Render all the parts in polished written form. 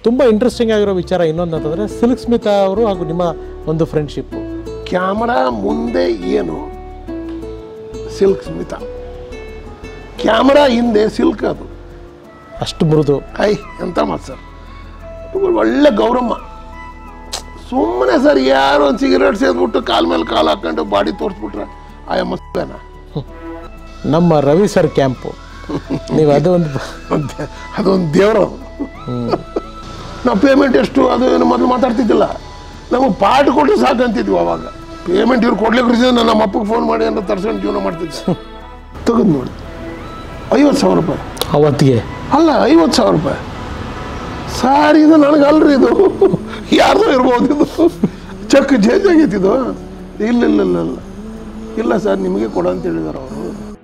ತುಂಬ ಇಂಟ್ರೆಸ್ಟಿಂಗ್ ಆಗಿರೋ ವಿಚಾರ ಇನ್ನೊಂದು ಅಂತಂದರೆ ಸಿಲ್ಕ್ ಸ್ಮಿತಾ ಅವರು ಹಾಗೂ ನಿಮ್ಮ ಒಂದು ಫ್ರೆಂಡ್ಶಿಪ್ಪು. ಕ್ಯಾಮ್ರಾ ಮುಂದೆ ಏನು ಸಿಲ್ಕ್ ಸ್ಮಿತಾ, ಕ್ಯಾಮ್ರಾ ಹಿಂದೆ ಸಿಲ್ಕ್, ಅದು ಅಷ್ಟು ಮೃದು. ಎಂತ ಮಾತು ಸರ್, ಒಳ್ಳೆ ಗೌರಮ್ಮ. ಸುಮ್ಮನೆ ಸರ್ ಯಾರು ಒಂದು ಸಿಗರೇಟ್ ಸೇದ್ಬಿಟ್ಟು ಕಾಲ ಮೇಲೆ ಕಾಲು ಹಾಕೊಂಡು ಬಾಡಿ ತೋರಿಸ್ಬಿಟ್ರೆ ಆಯಮ್ಮನ ನಮ್ಮ ರವಿ ಸರ್ ಕ್ಯಾಂಪು. ನೀವು ಅದೊಂದು ದೇವರು. ನಾವು ಪೇಮೆಂಟ್ ಎಷ್ಟು ಅದು ಏನು ಮೊದಲು ಮಾತಾಡ್ತಿದ್ದಿಲ್ಲ, ನಮಗೆ ಪಾಠ ಕೊಟ್ಟು ಸಾಕಂತಿದ್ವಿ. ಅವಾಗ ಪೇಮೆಂಟ್ ಇವ್ರು ಕೊಡ್ಲಿಕ್ಕೆ ನಮ್ಮ ಅಪ್ಪಗೆ ಫೋನ್ ಮಾಡಿ ಅಂತ ತರ್ಸ್ಕೊಂಡು ಜೀವನ ಮಾಡ್ತಿದ್ದೆ. ತೆಗೆದು ನೋಡಿ 50,000 ರೂಪಾಯಿ ಅವತ್ತಿಗೆ. ಅಲ್ಲ 50,000 ರೂಪಾಯಿ ಸರ್, ಇದು ನನಗಲ್ರಿ, ಇದು ಯಾರ್ದೋ ಇರ್ಬೋದು, ಇದು ಚೆಕ್ ಚೇಂಜ್ ಆಗೈತಿದು. ಇಲ್ಲ ಇಲ್ಲ ಇಲ್ಲ ಇಲ್ಲ ಇಲ್ಲ ಸರ್, ನಿಮಗೆ ಕೊಡ ಅಂತ ಹೇಳಿದಾರೆ ಅವರು.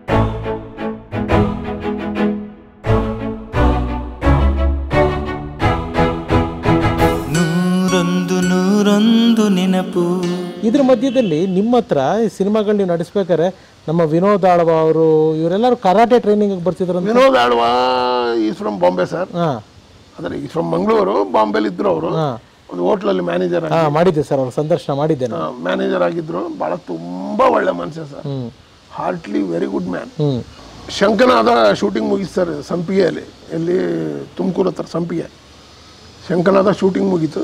ನೂರೊಂದು ನೆನಪು. ಇದ್ರ ಮಧ್ಯದಲ್ಲಿ ನಿಮ್ಮ ಹತ್ರ ಸಿನಿಮಾಗಳು ನೀವು ನಡೆಸ್ಬೇಕಾದ್ರೆ ನಮ್ಮ ವಿನೋದ್ ಆಳ್ವ ಅವರು ಇವರೆಲ್ಲರೂ ಕರಾಟೆ ಟ್ರೈನಿಂಗ್ ಬರ್ತಿದ್ರು. Vinod Alva is from Bombay sir. ಅಂದರೆ ಈಸ್ ಫ್ರಮ್ ಮಂಗಳೂರು, ಬಾಂಬೆಲಿ ಇದ್ರು ಅವರು. ಒಂದು ಹೋಟ್ಲಲ್ಲಿ ಮ್ಯಾನೇಜರ್ ಮಾಡಿದ್ದೆ ಸರ್, ಅವ್ರ ಸಂದರ್ಶನ ಮಾಡಿದ್ದೆ. ಮ್ಯಾನೇಜರ್ ಆಗಿದ್ರು. ಭಾಳ ತುಂಬ ಒಳ್ಳೆ ಮನುಷ್ಯ sir, heartly very good man. Shankanada shooting ಮುಗೀತು ಸರ್ ಸಂಪಿಗೆಯಲ್ಲಿ, ಎಲ್ಲಿ ತುಮಕೂರು ಹತ್ರ ಸಂಪಿಗೆ. ಶಂಕನಾದ ಶೂಟಿಂಗ್ ಮುಗೀತು.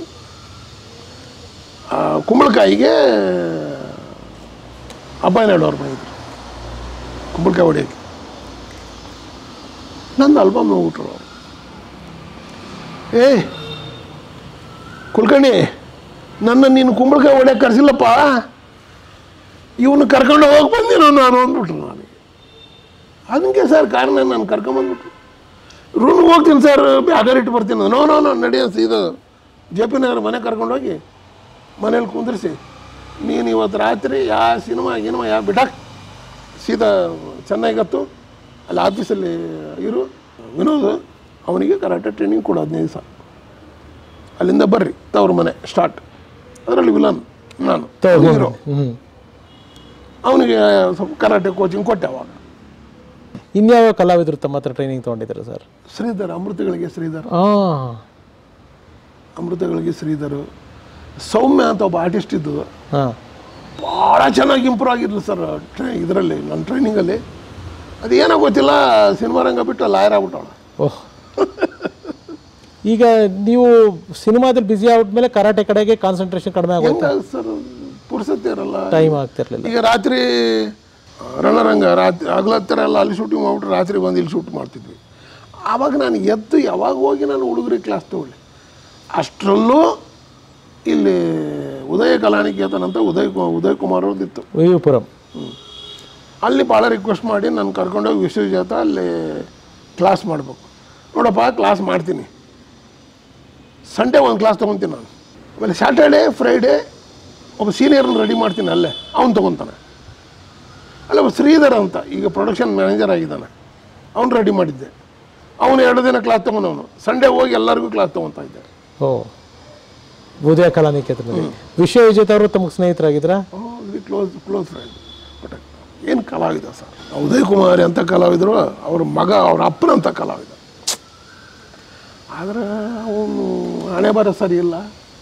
ಕುಂಬಳಕಾಯಿಗೆ ಅಬ್ಬಾಯಿನಾಡು ಅವ್ರು ಬಂದಿದ್ರು ಕುಂಬಳಕಾಯಿ ಹೊಡೆಯೋಕ್ಕೆ. ನಂದು ಆಲ್ಬಮ್ ನೋಡ್ಬಿಟ್ರು ಅವರು. ಕುಲ್ಕರ್ಣಿ, ನನ್ನ ನೀನು ಕುಂಬಳಕಾಯಿ ಹೊಡೆಯೋಕೆ ಕರೆಸಿಲ್ಲಪ್ಪ, ಇವನು ಕರ್ಕೊಂಡು ಹೋಗಿ ಬಂದಿರೋ ನಾನು ಅಂದ್ಬಿಟ್ರು. ನನಗೆ ಅದಕ್ಕೆ ಸರ್ ಕಾರಣ ನಾನು ಕರ್ಕೊಂಬಂದ್ಬಿಟ್ರು. ರೂಮ್ಗೆ ಹೋಗ್ತೀನಿ ಸರ್, ಬ್ಯಾಗರ್ ಇಟ್ಟು ಬರ್ತೀನಿ. ನೋ ನಡೆಯ ಇದು ಜೆ ಪಿ ನಗರ ಮನೆ ಕರ್ಕೊಂಡೋಗಿ ಮನೇಲಿ ಕುಂದ್ರಿಸಿ, ನೀನು ಇವತ್ತು ರಾತ್ರಿ ಯಾವ ಸಿನಿಮಾ ಯಾವ ಬಿಡಾಕ್ ಸೀದಾ ಚೆನ್ನಾಗಿತ್ತು ಅಲ್ಲಿ ಆಫೀಸಲ್ಲಿ ಇರು. ವಿನೋದ್ ಅವನಿಗೆ ಕರಾಟೆ ಟ್ರೈನಿಂಗ್ ಕೊಡು 15 ದಿವಸ, ಅಲ್ಲಿಂದ ಬರ್ರಿ ತವ್ರ ಮನೆ ಸ್ಟಾರ್ಟ್. ಅದರಲ್ಲಿ ವಿಲನ್ ನಾನು ಹೀರೋ. ಅವನಿಗೆ ಸ್ವಲ್ಪ ಕರಾಟೆ ಕೋಚಿಂಗ್ ಕೊಟ್ಟೆ. ಅವಾಗ ಇನ್ಯಾವ ಕಲಾವಿದರು ತಮ್ಮ ಹತ್ರ ಟ್ರೈನಿಂಗ್ ತೊಗೊಂಡಿದ್ದಾರೆ ಸರ್? ಶ್ರೀಧರ್, ಅಮೃತಗಳಿಗೆ ಶ್ರೀಧರ್. ಸೌಮ್ಯ ಅಂತ ಒಬ್ಬ ಆರ್ಟಿಸ್ಟ್ ಇದ್ದು, ಭಾಳ ಚೆನ್ನಾಗಿ ಇಂಪ್ರೂವ್ ಆಗಿದ್ಲು ಸರ್ ಇದರಲ್ಲಿ, ನನ್ನ ಟ್ರೈನಿಂಗಲ್ಲಿ. ಅದೇನೋ ಗೊತ್ತಿಲ್ಲ, ಸಿನಿಮಾ ರಂಗ ಬಿಟ್ಟು ಲಾಯರ್ ಆಗ್ಬಿಟ್ಟವಳ. ಓಹ್, ಈಗ ನೀವು ಸಿನಿಮಾದಲ್ಲಿ ಬ್ಯುಸಿ ಆಗ್ಬಿಟ್ಮೇಲೆ ಕರಾಟೆ ಕಡೆಗೆ ಕಾನ್ಸಂಟ್ರೇಷನ್ ಕಡಿಮೆ ಆಗುತ್ತೆ ಸರ್. ಪುರ್ಸತ್ತೆ ಇರಲ್ಲ, ಟೈಮ್ ಆಗ್ತಿರ್ಲಿಲ್ಲ. ಈಗ ರಾತ್ರಿ ರಣರಂಗ ರಾತ್ರಿ ಆಗ್ಲತ್ತರ ಎಲ್ಲ ಅಲ್ಲಿ ಶೂಟಿಂಗ್ ಮಾಡ್ಬಿಟ್ರೆ ರಾತ್ರಿ ಬಂದು ಇಲ್ಲಿ ಶೂಟ್ ಮಾಡ್ತಿದ್ವಿ. ಆವಾಗ ನಾನು ಎದ್ದು ಯಾವಾಗ ಹೋಗಿ ನಾನು ಹುಡುಗರಿಗೆ ಕ್ಲಾಸ್ ತೊಗೊಳ್ಳಿ. ಅಷ್ಟರಲ್ಲೂ ಇಲ್ಲಿ ಉದಯ ಕಲಾನಿಕೇತನ ಅಂತ ಉದಯ್ ಕುಮಾರ್ ಅವ್ರದ್ದಿತ್ತು ವಿವಿಪುರಂ. ಅಲ್ಲಿ ಭಾಳ ರಿಕ್ವೆಸ್ಟ್ ಮಾಡಿ ನಾನು ಕರ್ಕೊಂಡೋಗಿ ವಿಶ್ವಜಾತ ಅಲ್ಲಿ ಕ್ಲಾಸ್ ಮಾಡಬೇಕು. ನೋಡಪ್ಪ ಕ್ಲಾಸ್ ಮಾಡ್ತೀನಿ, ಸಂಡೇ ಒಂದು ಕ್ಲಾಸ್ ತೊಗೊತೀನಿ ನಾನು. ಆಮೇಲೆ ಸ್ಯಾಟರ್ಡೇ ಫ್ರೈಡೇ ಒಬ್ಬ ಸೀನಿಯರ್ನ ರೆಡಿ ಮಾಡ್ತೀನಿ, ಅಲ್ಲೇ ಅವ್ನು ತೊಗೊತಾನೆ. ಅಲ್ಲ ಒಬ್ಬ ಶ್ರೀಧರ್ ಅಂತ ಈಗ ಪ್ರೊಡಕ್ಷನ್ ಮ್ಯಾನೇಜರ್ ಆಗಿದ್ದಾನೆ, ಅವ್ನು ರೆಡಿ ಮಾಡಿದ್ದೆ. ಅವನು 2 ದಿನ ಕ್ಲಾಸ್ ತೊಗೊಂಡವನು. ಸಂಡೇ ಹೋಗಿ ಎಲ್ಲರಿಗೂ ಕ್ಲಾಸ್ ತೊಗೊತಾ ಇದ್ದೆ. ಉದಯ ಕಲಾನಿಕೇತನದಲ್ಲಿ ವಿಶ್ವವಿಜೇತ ಅವರು ತಮಗೆ ಸ್ನೇಹಿತರಾಗಿದ್ರಾ? Close friend. ಬಟ್ ಏನು ಕಲಾವಿದ ಸರ್, ಉದಯ್ ಕುಮಾರ್ ಅಂತ ಕಲಾವಿದರು, ಅವ್ರ ಮಗ ಅವ್ರ ಅಪ್ಪನಂತ ಕಲಾವಿದ. ಆದರೆ ಅವನು ಹಣೆ ಬರ ಸರಿ ಇಲ್ಲ,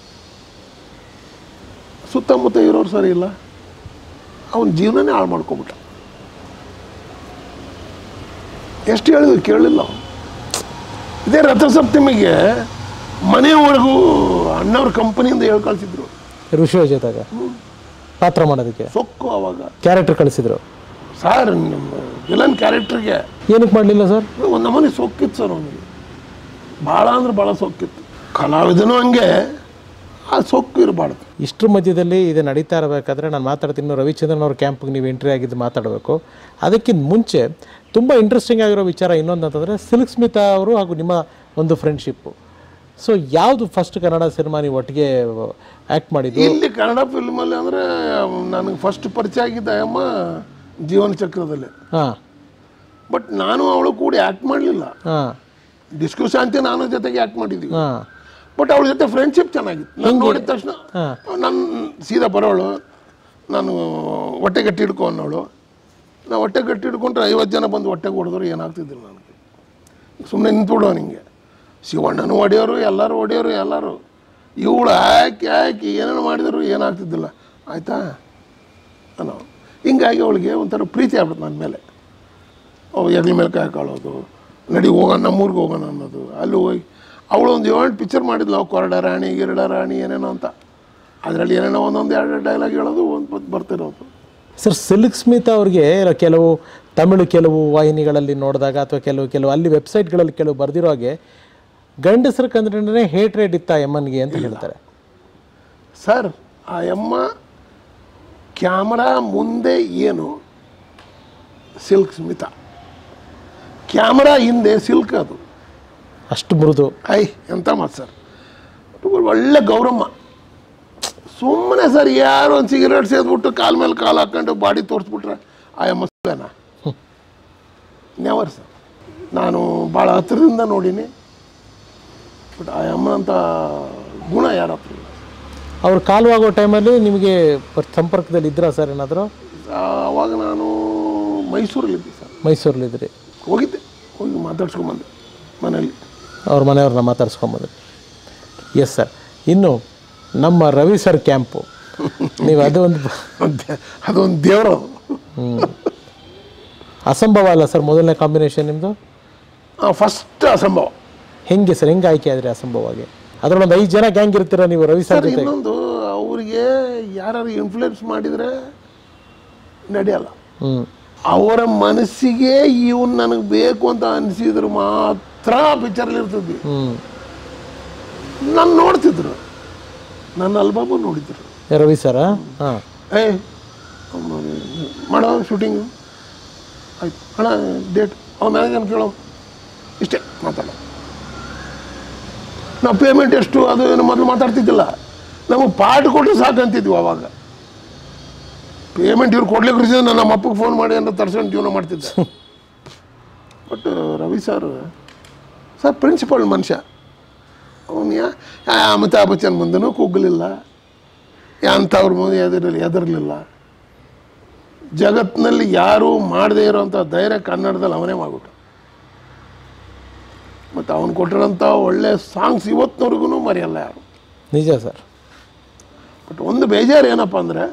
ಸುತ್ತಮುತ್ತ ಇರೋರು ಸರಿ ಇಲ್ಲ, ಅವನ ಜೀವನನೇ ಹಾಳು ಮಾಡ್ಕೊಬಿಟ್ಟ. ಎಷ್ಟು ಹೇಳಿದ್ರು ಕೇಳಲಿಲ್ಲ ಅವನು. ಇದೇ ರಥಸಪ್ತಮಿಗೆ ಮನೆಯವರೆಗೂ ಅಣ್ಣವ್ರ ಕಂಪನಿಯಿಂದ ಹೇಳಿ ಕಳಿಸಿದ್ರು ವಿಶ್ವವಿಜೇತಾಗ ಪಾತ್ರ ಮಾಡೋದಕ್ಕೆ. ಸೊಕ್ಕು ಅವಾಗ ಕ್ಯಾರೆಕ್ಟರ್ ಕಳಿಸಿದ್ರು ಸರ್. ನಿಮ್ಮ ವಿಲನ್ ಕ್ಯಾರೆಕ್ಟರ್ಗೆ ಏನಕ್ಕೆ ಮಾಡಲಿಲ್ಲ ಸರ್? ಒಂದು ನಮೂನಿ ಸೊಕ್ಕಿತ್ತು ಸರ್ ಅವನಿಗೆ, ಭಾಳ ಅಂದ್ರೆ ಭಾಳ ಸೊಕ್ಕಿತ್ತು. ಕಲಾವಿದನೂ ಹಂಗೆ, ಆ ಸೊಕ್ಕು ಇರಬಾರ್ದು. ಇಷ್ಟರ ಮಧ್ಯದಲ್ಲಿ ಇದು ನಡೀತಾ ಇರಬೇಕಾದ್ರೆ ನಾನು ಮಾತಾಡ್ತೀನಿ, ರವಿಚಂದ್ರನ್ ಅವ್ರ ಕ್ಯಾಂಪ್ಗೆ ನೀವು ಎಂಟ್ರಿ ಆಗಿದ್ದು ಮಾತಾಡಬೇಕು. ಅದಕ್ಕಿಂತ ಮುಂಚೆ ತುಂಬ ಇಂಟ್ರೆಸ್ಟಿಂಗ್ ಆಗಿರೋ ವಿಚಾರ ಇನ್ನೊಂದು ಅಂತಂದರೆ ಸಿಲ್ಕ್ ಸ್ಮಿತಾ ಅವರು ಹಾಗೂ ನಿಮ್ಮ ಒಂದು ಫ್ರೆಂಡ್ಶಿಪ್ಪು. ಸೊ ಯಾವುದು ಫಸ್ಟ್ ಕನ್ನಡ ಸಿನಿಮಾ ನೀವು ಒಟ್ಟಿಗೆ ಆ್ಯಕ್ಟ್ ಮಾಡಿದ್ದು? ಇಲ್ಲಿ ಕನ್ನಡ ಫಿಲ್ಮಲ್ಲಿ ಅಂದರೆ ನನಗೆ ಫಸ್ಟ್ ಪರಿಚಯ ಆಗಿದ್ದ ಅಮ್ಮ ಜೀವನ ಚಕ್ರದಲ್ಲಿ. ಬಟ್ ನಾನು ಅವಳು ಕೂಡ ಆ್ಯಕ್ಟ್ ಮಾಡಲಿಲ್ಲ. ಡಿಸ್ಕು ಶಾಂತಿ ನಾನು ಜೊತೆಗೆ ಆ್ಯಕ್ಟ್ ಮಾಡಿದ್ವಿ. ಬಟ್ ಅವಳ ಜೊತೆ ಫ್ರೆಂಡ್ಶಿಪ್ ಚೆನ್ನಾಗಿತ್ತು. ನಾನು ನೋಡಿದ ತಕ್ಷಣ ನಾನು ಸೀದಾ ಬರೋಳು, ನಾನು ಹೊಟ್ಟೆ ಗಟ್ಟಿ ಹಿಡ್ಕೊ ಅನ್ನೋಳು. ನಾವು ಹೊಟ್ಟೆ ಗಟ್ಟಿ ಹಿಡ್ಕೊಂಡ್ರೆ 50 ಜನ ಬಂದು ಹೊಟ್ಟೆಗೆ ಹೊಡೆದ್ರು ಏನಾಗ್ತಿದ್ದಿಲ್ಲ ನನಗೆ. ಸುಮ್ಮನೆ ನಿಂತ್ಬಿಡೋ ನಿಂಗೆ. ಶಿವಣ್ಣನೂ ಹೊಡೆಯೋರು, ಎಲ್ಲರೂ ಹೊಡೆಯೋರು, ಎಲ್ಲರೂ ಇವಳು ಹಾಕಿ ಏನೇನು ಮಾಡಿದರು ಏನಾಗ್ತಿದ್ದಿಲ್ಲ, ಆಯಿತಾ ಅನ್ನೋ. ಹಿಂಗಾಗಿ ಅವಳಿಗೆ ಒಂಥರ ಪ್ರೀತಿ ಆಗ್ಬಿಡ್ತು ನನ್ನ ಮೇಲೆ. ಹೆಗ್ಲ ಮೇಲೆ ಕಾಯಿ ಕಾಳೋದು, ನಡಿ ಹೋಗೋಣ ನಮ್ಮೂರಿಗೆ ಹೋಗೋಣ ಅನ್ನೋದು. ಅಲ್ಲಿ ಹೋಗಿ ಅವಳು ಒಂದು 7 ಪಿಕ್ಚರ್ ಮಾಡಿದ್ಲು, ಕೊರಡ ರಾಣಿ ಗಿರಡ ರಾಣಿ ಏನೇನೋ ಅಂತ. ಅದರಲ್ಲಿ ಏನೇನೋ ಒಂದೊಂದು 2 ಡೈಲಾಗ್ ಹೇಳೋದು, ಒಂದು ಬರ್ತಿರೋದು. ಸರ್, ಸಿಲ್ಕ್ ಸ್ಮಿತಾ ಅವ್ರಿಗೆ ಕೆಲವು ತಮಿಳು ಕೆಲವು ವಾಹಿನಿಗಳಲ್ಲಿ ನೋಡಿದಾಗ ಅಥವಾ ಕೆಲವು ಅಲ್ಲಿ ವೆಬ್ಸೈಟ್ಗಳಲ್ಲಿ ಕೆಲವು ಬರೆದಿರೋ ಹಾಗೆ ಗಂಡಸರ ಕಂಡ್ರೆ ಹೇಟ್ರೇಟ್ ಇತ್ತ ಎಮ್ಮನ್ಗೆ ಅಂತ ಹೇಳ್ತಾರೆ. ಸರ್, ಆ ಅಮ್ಮ ಕ್ಯಾಮ್ರಾ ಮುಂದೆ ಏನು ಸಿಲ್ಕ್ ಸ್ಮಿತಾ, ಕ್ಯಾಮ್ರಾ ಹಿಂದೆ ಸಿಲ್ಕ್, ಅದು ಅಷ್ಟು ಮೃದು. ಎಂತ ಮಾತು ಸರ್. ಒಳ್ಳೆ ಗೌರಮ್ಮ. ಸುಮ್ಮನೆ ಸರ್ ಯಾರು ಒಂದು ಸಿಗರೇಟ್ ಸೇದ್ಬಿಟ್ಟು ಕಾಲ ಮೇಲೆ ಕಾಲು ಹಾಕ್ಕೊಂಡು ಬಾಡಿ ತೋರಿಸ್ಬಿಟ್ರೆ ಆ ಅಮ್ಮ ಸುಳ್ಳೇನಾ? Never sir. ನಾನು ಭಾಳ ಹತ್ತಿರದಿಂದ ನೋಡೀನಿ, ಬಟ್ ಆ ಅಮ್ಮನಂಥ ಗುಣ ಯಾರ ಹತ್ರ ಇಲ್ಲ. ಅವ್ರು ಕಾಲವಾಗೋ ಟೈಮಲ್ಲಿ ನಿಮಗೆ ಸಂಪರ್ಕದಲ್ಲಿ ಇದ್ರಾ ಸರ್ ಏನಾದರೂ? ಆವಾಗ ನಾನು ಮೈಸೂರಲ್ಲಿದ್ದೆ ಸರ್. ಮೈಸೂರಲ್ಲಿದ್ರಿ? ಹೋಗಿ ಮಾತಾಡ್ಸ್ಕೊಂಬಂದೆ ಮನೇಲಿ, ಅವ್ರ ಮನೆಯವ್ರನ್ನ ಮಾತಾಡ್ಸ್ಕೊಂಬಂದ್ರಿ. Yes sir. ಇನ್ನು ನಮ್ಮ ರವಿ ಸರ್ ಕ್ಯಾಂಪು, ನೀವು ಅದೊಂದು ದೇವರು. ಅಸಂಭವ ಅಲ್ಲ ಸರ್ ಮೊದಲನೇ ಕಾಂಬಿನೇಷನ್ ನಿಮ್ಮದು? ಫಸ್ಟ್ ಅಸಂಭವ. ಹೆಂಗೆ ಸರ್, ಹೆಂಗೆ ಆಯ್ಕೆ ಆದರೆ ಅಸಂಭವವಾಗಿ? ಅದರಲ್ಲೊಂದು 5 ಜನ ಗ್ಯಾಂಗ್ ಇರ್ತೀರ ನೀವು ರವಿ ಸರ್ ಜೊತೆ. ಇನ್ನೊಂದು, ಅವರಿಗೆ ಯಾರು ಇನ್ಫ್ಲುಯೆನ್ಸ್ ಮಾಡಿದರೆ ನಡೆಯಲ್ಲ. ಅವರ ಮನಸ್ಸಿಗೆ ಇವನು ನನಗೆ ಬೇಕು ಅಂತ ಅನಿಸಿದ್ರು ಮಾತ್ರ ಪಿಕ್ಚರ್ಲಿ ಇರ್ತದ್ವಿ. ನಾನು ನೋಡ್ತಿದ್ರು, ನನ್ನ ಆಲ್ಬಮ್ ನೋಡಿದ್ರು ರವಿ ಸರ. ಹಾಂ, ಮಾಡೋ ಶೂಟಿಂಗು ಆಯ್ತು ಅಣ್ಣ, ಡೇಟ್ ಅವ್ನ ಮ್ಯಾನೇಜರ್ ಕೇಳೋ, ಇಷ್ಟೇ ಮಾತಾಡೋ. ನಾವು ಪೇಮೆಂಟ್ ಎಷ್ಟು ಅದು ಏನು ಮೊದಲು ಮಾತಾಡ್ತಿದ್ದಿಲ್ಲ, ನಮಗೆ ಪಾಠ ಕೊಟ್ಟರೆ ಸಾಕಂತಿದ್ವಿ ಅವಾಗ. ಪೇಮೆಂಟ್ ಇವ್ರು ಕೊಡ್ಲಿಕ್ಕೆ ರಿಸ ನಮ್ಮ ಅಪ್ಪಗೆ ಫೋನ್ ಮಾಡಿ ಅಂತ ತರ್ಸ್ಕೊಂಡು ಜೀವನ ಮಾಡ್ತಿದ್ದೆ. ಬಟ್ ರವಿ ಸರ್ ಪ್ರಿನ್ಸಿಪಲ್ ಮನುಷ್ಯ. ಅವನು ಅಮಿತಾಬ್ ಬಚ್ಚನ್ ಮುಂದೆನೂ ಕುಗ್ಗಲಿಲ್ಲ, ಅಂಥವ್ರ ಮುಂದೆ ಎದರಲಿಲ್ಲ. ಜಗತ್ತಿನಲ್ಲಿ ಯಾರೂ ಮಾಡದೇ ಇರೋವಂಥ ಧೈರ್ಯ ಕನ್ನಡದಲ್ಲಿ ಅವನೇ ಮಾಡಿಬಿಟ್ಟು. ಮತ್ತು ಅವನು ಕೊಟ್ಟಿರೋಂಥ ಒಳ್ಳೆ ಸಾಂಗ್ಸ್ ಇವತ್ತಿನವ್ರಿಗೂ ಮರೆಯಲ್ಲ ಯಾರು. ನಿಜ ಸರ್. ಬಟ್ ಒಂದು ಬೇಜಾರು ಏನಪ್ಪ ಅಂದರೆ,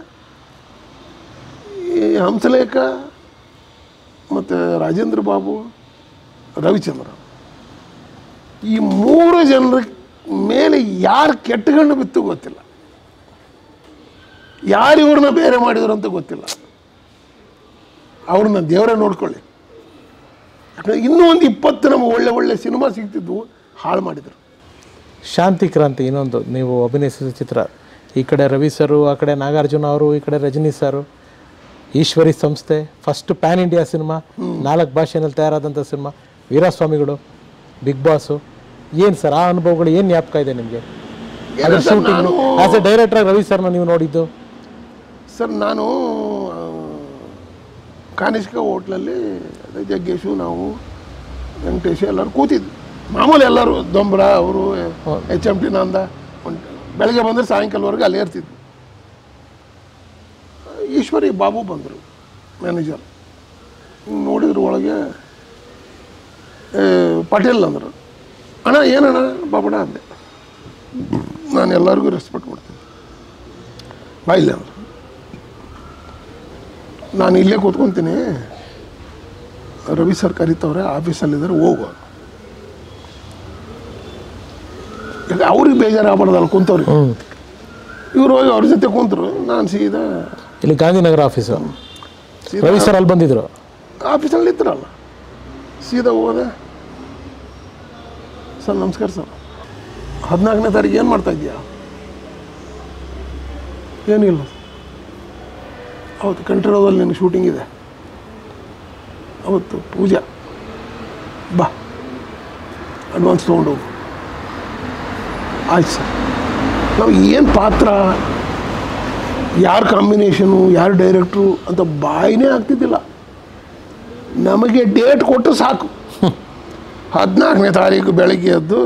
ಈ ಹಂಸಲೇಖ ಮತ್ತು ರಾಜೇಂದ್ರ ಬಾಬು, ರವಿಚಂದ್ರ, ಈ 3 ಜನರ ಮೇಲೆ ಯಾರು ಕೆಟ್ಟಗಣ್ಣು ಬಿತ್ತು ಗೊತ್ತಿಲ್ಲ, ಯಾರು ಇವ್ರನ್ನ ಬೇರೆ ಮಾಡಿದ್ರು ಅಂತ ಗೊತ್ತಿಲ್ಲ. ಅವ್ರನ್ನ ದೇವರೇ ನೋಡ್ಕೊಳ್ಳಿ. ಯಾಕಂದರೆ ಇನ್ನೂ ಒಂದು 20 ನಮಗೆ ಒಳ್ಳೆ ಸಿನಿಮಾ ಸಿಗ್ತಿದ್ವು, ಹಾಳು ಮಾಡಿದರು. ಶಾಂತಿ ಕ್ರಾಂತಿ ಇನ್ನೊಂದು ನೀವು ಅಭಿನಯಿಸಿದ ಚಿತ್ರ. ಈ ಕಡೆ ರವಿ ಸರು, ಆ ಕಡೆ ನಾಗಾರ್ಜುನ ಅವರು, ಈ ಕಡೆ ರಜನಿ ಸರು, ಈಶ್ವರಿ ಸಂಸ್ಥೆ, ಫಸ್ಟ್ ಪ್ಯಾನ್ ಇಂಡಿಯಾ ಸಿನಿಮಾ, 4 ಭಾಷೆಯಲ್ಲಿ ತಯಾರಾದಂಥ ಸಿನಿಮಾ, ವೀರಸ್ವಾಮಿಗಳು, ಬಿಗ್ ಬಾಸು. ಏನು ಸರ್ ಆ ಅನುಭವಗಳು, ಏನು ಜ್ಞಾಪಕ ಇದೆ ನಿಮಗೆ? ಅದರ shooting as a director Ravi ಸರ್ನ ನೀವು ನೋಡಿದ್ದು? ಸರ್, ನಾನು ಕಾನಿಷ್ಕ ಹೋಟ್ಲಲ್ಲಿ ಜಗ್ಗೇಶು, ನಾವು ವೆಂಕಟೇಶ್ ಎಲ್ಲರೂ ಕೂತಿದ್ವಿ. ಮಾಮೂಲಿ ಎಲ್ಲರೂ, ದೊಂಬ್ರ ಅವರು, HMT ನಂದ, ಬೆಳಗ್ಗೆ ಬಂದರೆ ಸಾಯಂಕಾಲವರೆಗೆ ಅಲ್ಲೇ ಇರ್ತಿದ್ವಿ. ಈಶ್ವರಿ ಬಾಬು ಬಂದರು, ಮ್ಯಾನೇಜರ್. ನೋಡಿದ್ರು ಒಳಗೆ ಪಾಟೀಲ್ ಅಂದರು. ಅಣ್ಣ ಏನಣ್ಣ ಬಾಬಣ್ಣ ಅಂದೆ. ನಾನು ಎಲ್ಲರಿಗೂ ರೆಸ್ಪೆಕ್ಟ್ ಮಾಡ್ತೀನಿ, ಬಾಯಿಲ್ಲ ಅಂದರು. ನಾನು ಇಲ್ಲೇ ಕೂತ್ಕೊತೀನಿ, ರವಿ ಸರ್ ಕರೀತವ್ರೆ, ಆಫೀಸಲ್ಲಿದ್ದಾರೆ, ಹೋಗುವ. ಅವ್ರಿಗೆ ಬೇಜಾರಾಗಬಾರ್ದಲ್ಲ ಕುಂತವ್ರಿಗೆ. ಇವ್ರು ಹೋಗಿ ಅವ್ರ ಜೊತೆ ಕುಂತರು. ನಾನು ಸೀದಾ ಇಲ್ಲಿ ಗಾಂಧಿನಗರ ಆಫೀಸು, ರವಿ ಸರ್ ಅಲ್ಲಿ ಬಂದಿದ್ರು, ಆಫೀಸಲ್ಲಿ ಇದ್ರಲ್ಲ. ಸೀದಾ ಹೋದೆ. ಸರ್ ನಮಸ್ಕಾರ ಸರ್, 14ನೇ ತಾರೀಕು ಏನು ಮಾಡ್ತಾ ಇದೆಯಾ? ಏನಿಲ್ಲ, ಅವತ್ತು ಕಂಠೀರವದಲ್ಲಿ ನಿನಗೆ ಶೂಟಿಂಗ್ ಇದೆ, ಅವತ್ತು ಪೂಜಾ, ಬಾ ಅಡ್ವಾನ್ಸ್ ತೊಗೊಂಡೋಗು. ಆಯ್ತು ಸರ್. ನಾವು ಏನು ಪಾತ್ರ, ಯಾರು ಕಾಂಬಿನೇಷನು, ಯಾರು ಡೈರೆಕ್ಟ್ರು ಅಂತ ಬಾಯಿನೇ ಆಗ್ತಿದ್ದಿಲ್ಲ. ನಮಗೆ ಡೇಟ್ ಕೊಟ್ಟು ಸಾಕು. 14ನೇ ತಾರೀಕು ಬೆಳಗ್ಗೆ ಎದ್ದು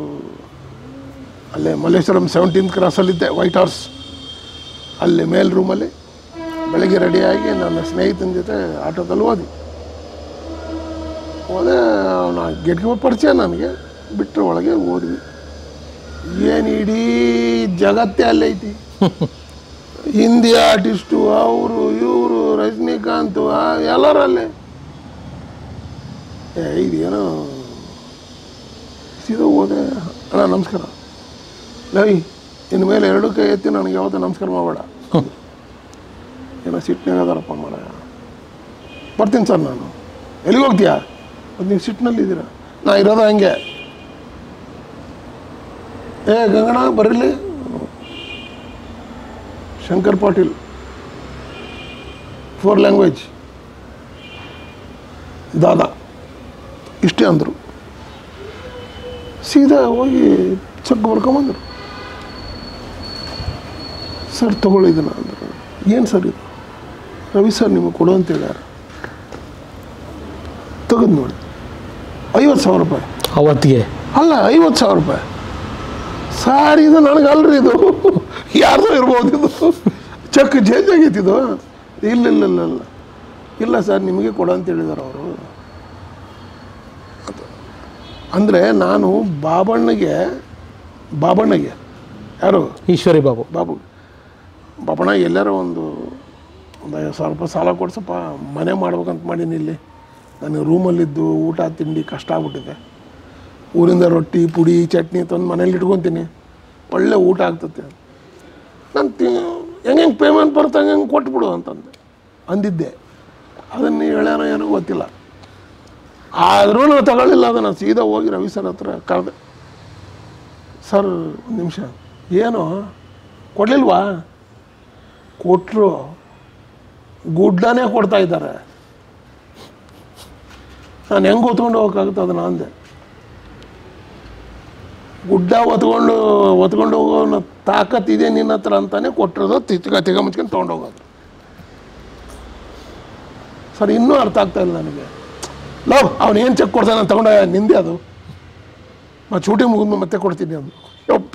ಅಲ್ಲೇ ಮಲ್ಲೇಶ್ವರಂ 17th ಕ್ರಾಸಲ್ಲಿದ್ದೆ, ವೈಟ್ ಹೌಸ್, ಅಲ್ಲೇ ಮೇಲ್ ರೂಮಲ್ಲಿ ಬೆಳಗ್ಗೆ ರೆಡಿಯಾಗಿ ನನ್ನ ಸ್ನೇಹಿತನ ಜೊತೆ ಆಟೋದಲ್ಲಿ ಹೋದೆ. ಅವನ ಗೆಟ್ಗೆ ಪರಿಚಯ ನನಗೆ. ಬಿಟ್ಟರೆ ಒಳಗೆ ಹೋದ್ವಿ. ಏನು ಇಡೀ ಜಗತ್ತೇ ಅಲ್ಲೈತಿ. ಹಿಂದಿ ಆರ್ಟಿಸ್ಟು ಅವರು ಇವರು ರಜನಿಕಾಂತ್ ಎಲ್ಲರೂ ಅಲ್ಲೇ. ಇದೇನೋ ಸೀದಾ ಹೋದೆ. ಅಣ್ಣ ನಮಸ್ಕಾರ. ಲೈ ಇನ್ನು ಮೇಲೆ 2 ಕೈ ಎತ್ತಿ ನನಗೆ ಯಾವತ್ತೂ ನಮಸ್ಕಾರ ಮಾಡಬೇಡ. ಏನೋ ಸಿಟ್ಟಿನಾಗ ಅದಾರಪ್ಪ ಮಾಡ. ಬರ್ತೀನಿ ಸರ್ ನಾನು. ಎಲ್ಲಿಗೆ ಹೋಗ್ತೀಯಾ? ಅದು ನೀವು ಸಿಟ್ಟಿನಲ್ಲಿದ್ದೀರಾ? ನಾ ಇರೋದು ಹಂಗೆ. ಗಂಗಣ್ಣ ಬರಲಿ. ಶಂಕರ್ ಪಾಟೀಲ್ 4 ಲ್ಯಾಂಗ್ವೇಜ್ ದಾದಾ ಇಷ್ಟೇ ಅಂದರು. ಸೀದಾ ಹೋಗಿ ಚೆಕ್ ಬರ್ಕೊಂಬಂದರು. ಸರ್ ತೊಗೊಳ್ಳಿದ್ದನ ಅಂದರು. ಏನು ಸರ್ ಇದು? ರವಿ ಸರ್ ನಿಮಗೆ ಕೊಡು ಅಂತ ಹೇಳ್ಯಾರ. ತೆಗೆದು ನೋಡಿ 50,000 ರೂಪಾಯಿ ಅವತ್ತಿಗೆ. ಅಲ್ಲ 50,000 ರೂಪಾಯಿ. ಸರ್ ಇದು ನನಗಲ್ರಿ, ಇದು ಯಾರ್ದೋ ಇರ್ಬೋದು, ಇದು ಚೆಕ್ ಚೇಂಜ್ ಆಗೈತಿದು. ಇಲ್ಲ ಇಲ್ಲ ಇಲ್ಲ ಇಲ್ಲ ಇಲ್ಲ ಸರ್ ನಿಮಗೆ ಕೊಡು ಅಂತ ಹೇಳಿದಾರೆ ಅವರು. ಅಂದರೆ ನಾನು ಬಾಬಣ್ಣಗೆ ಯಾರು ಈಶ್ವರಿ ಬಾಬಣ್ಣ ಎಲ್ಲಾರು ಒಂದು 50,000 ರೂಪಾಯಿ ಸಾಲ ಕೊಡ್ಸಪ್ಪ, ಮನೆ ಮಾಡ್ಬೇಕಂತ ಮಾಡೀನಿ. ಇಲ್ಲಿ ನನಗೆ ರೂಮಲ್ಲಿದ್ದು ಊಟ ತಿಂಡಿ ಕಷ್ಟ ಆಗ್ಬಿಟ್ಟಿದೆ. ಊರಿಂದ ರೊಟ್ಟಿ ಪುಡಿ ಚಟ್ನಿ ತಂದು ಮನೇಲಿ ಇಟ್ಕೊತೀನಿ, ಒಳ್ಳೆ ಊಟ ಆಗ್ತದೆ. ನಾನು ಹೆಂಗೆ ಪೇಮೆಂಟ್ ಬರುತ್ತೆ ಹಂಗೆ ಕೊಟ್ಬಿಡು ಅಂತಂದೆ ಅಂದಿದ್ದೆ. ಅದನ್ನು ಹೇಳ್ಯಾರ ಏನೋ ಗೊತ್ತಿಲ್ಲ. ಆದರೂ ನಾನು ತಗೊಳ್ಳಿಲ್ಲ. ಅದನ್ನು ಸೀದಾ ಹೋಗಿ ರವಿ ಸರ್ ಹತ್ರ ಕರೆದೆ. ಸರ್ 1 ನಿಮಿಷ. ಏನು ಕೊಡಲಿಲ್ವಾ? ಕೊಟ್ಟರು, ಗುಡ್ಡನೇ ಕೊಡ್ತಾ ಇದ್ದಾರೆ. ನಾನು ಹೆಂಗೆ ಹೊತ್ಕೊಂಡು ಹೋಗೋಕ್ಕಾಗುತ್ತೆ ಅದನ್ನು ಅಂದೆ. ಗುಡ್ಡ ಹೊತ್ಕೊಂಡು ಹೋಗೋ ತಾಕತ್ತಿದೆ ನಿನ್ನ ಹತ್ರ ಅಂತಾನೆ ಕೊಟ್ಟಿರೋದು. ತಿಗ ಮುಚ್ಕೊಂಡು ತೊಗೊಂಡೋಗೋದು. ಸರ್ ಇನ್ನೂ ಅರ್ಥ ಆಗ್ತಾ ಇಲ್ಲ ನನಗೆ. ಲವ್ ಅವ್ನು ಏನು ಚೆಕ್ ಕೊಡ್ತಾನೆ ನಾನು ತಗೊಂಡ ನಿಂದೆ ಅದು. ನಾನು ಶೂಟಿಂಗ್ ಮುಗಿದ್ಮೇಲೆ ಮತ್ತೆ ಕೊಡ್ತೀನಿ ಅಂದು. ಯಪ್ಪ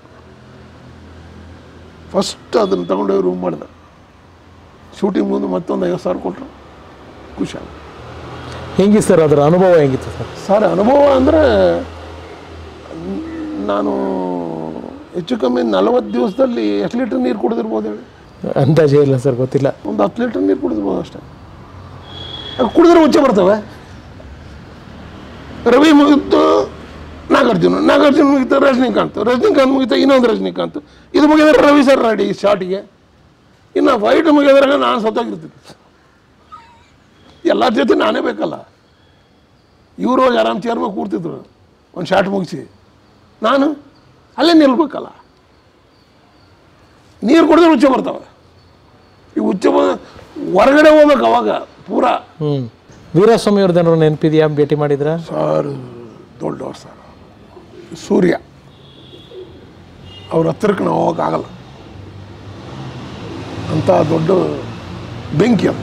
ಫಸ್ಟ್ ಅದನ್ನು ತಗೊಂಡೋಗಿ ರೂಮ್ ಮಾಡಿದೆ. ಶೂಟಿಂಗ್ ಮುಗಿದು ಮತ್ತೊಂದು 50,000 ಕೊಟ್ಟರು. ಖುಷಿ. ಹೆಂಗಿ ಸರ್ ಅದರ ಅನುಭವ ಹೆಂಗಿತ್ತು ಸರ್? ಸರ್ ಅನುಭವ ಅಂದರೆ ನಾನು ಹೆಚ್ಚು ಕಮ್ಮಿ 40 ದಿವಸದಲ್ಲಿ ಎಷ್ಟು ಲೀಟ್ರ್ ನೀರು ಕುಡಿದಿರ್ಬೋದು ಹೇಳಿ? ಅಂದಾಜೇ ಇಲ್ಲ ಸರ್, ಗೊತ್ತಿಲ್ಲ. ಒಂದು 10 ಲೀಟ್ರ್ ನೀರು ಕುಡಿದಿರ್ಬೋದು ಅಷ್ಟೇ. ಕುಡಿದ್ರೆ ಉಚ್ಚೆ ಬರ್ತವೆ. ರವಿ ಮುಗಿತು ನಾಗಾರ್ಜುನ ಮುಗಿತು ರಜನಿಕಾಂತ್ ಮುಗಿತ ಇನ್ನೊಂದು ರಜನಿಕಾಂತ್. ಇದು ಮುಗಿದ್ರೆ ರವಿ ಸರ್ ರೆಡಿ ಶಾರ್ಟಿಗೆ. ಇನ್ನು ಫೈಟ್ ಮುಗಿದ್ರಾಗ ನಾನು ಸತ್ತೋಗಿರ್ತೀನಿ. ಎಲ್ಲರ ಜೊತೆ ನಾನೇ ಬೇಕಲ್ಲ. ಇವರು ಹೋಗಿ ಆರಾಮ್ ಚೇರ್ ಮೇಲೆ ಕೂರ್ತಿದ್ರು ಒಂದು ಶಾರ್ಟ್ ಮುಗಿಸಿ. ನಾನು ಅಲ್ಲೇ ನಿಲ್ಬೇಕಲ್ಲ. ನೀರು ಕುಡಿದ್ರೆ ಉಚ್ಚೆ ಬರ್ತವೆ. ಈ ಉಚ್ಚೆ ಹೊರಗಡೆ ಹೋಗ್ಬೇಕು ಅವಾಗ ಪೂರಾ. ವೀರಸ್ವಾಮಿ ಅವ್ರದ್ದು ಏನಾದ್ರು ನೆನಪಿದೆಯಾ? ಭೇಟಿ ಮಾಡಿದ್ರ? ಸರ್ ದೊಡ್ಡವ್ರು ಸರ್. ಸೂರ್ಯ ಅವ್ರ ಹತ್ರಕ್ಕೆ ನಾವು ಹೋಗೋಕ್ಕಾಗಲ್ಲ ಅಂತ ದೊಡ್ಡ ಬೆಂಕಿ ಅದು.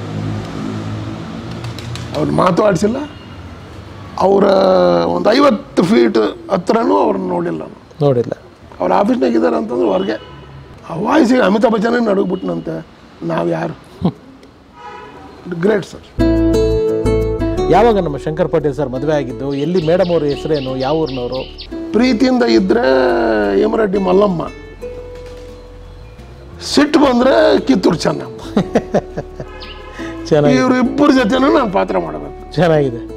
ಅವ್ರು ಮಾತಾಡಿಸಿಲ್ಲ. ಅವರ ಒಂದು 50 ಫೀಟ್ ಹತ್ರನೂ ಅವ್ರನ್ನ ನೋಡಿಲ್ಲ. ಅವ್ರ ಆಫೀಸ್ನಾಗಿದ್ದಾರೆ ಅಂತಂದ್ರೆ ಹೊರಗೆ. ಆ ವಾಯ್ಸಿಗೆ ಅಮಿತಾಬ್ ಬಚ್ಚನೇ ನಡುಗ್ಬಿಟ್ನಂತೆ. ನಾವು ಯಾರು? Great sir. ಯಾವಾಗ ನಮ್ಮ ಶಂಕರ್ ಪಾಟೀಲ್ ಸರ್ ಮದುವೆ ಆಗಿದ್ದು? ಎಲ್ಲಿ? ಮೇಡಮ್ ಅವ್ರ ಹೆಸರೇನು? ಯಾವ ಊರಿನವರು? ಪ್ರೀತಿಯಿಂದ ಇದ್ದರೆ ಹೇಮರೆಡ್ಡಿ ಮಲ್ಲಮ್ಮ, ಸಿಟ್ಟು ಬಂದರೆ ಕಿತ್ತೂರು ಚೆನ್ನಮ್ಮ. ಚೆನ್ನಾಗಿ ಇವರಿಬ್ಬರ ಜೊತೆನೂ ನಾನು ಪಾತ್ರ ಮಾಡಬೇಕು. ಚೆನ್ನಾಗಿದೆ.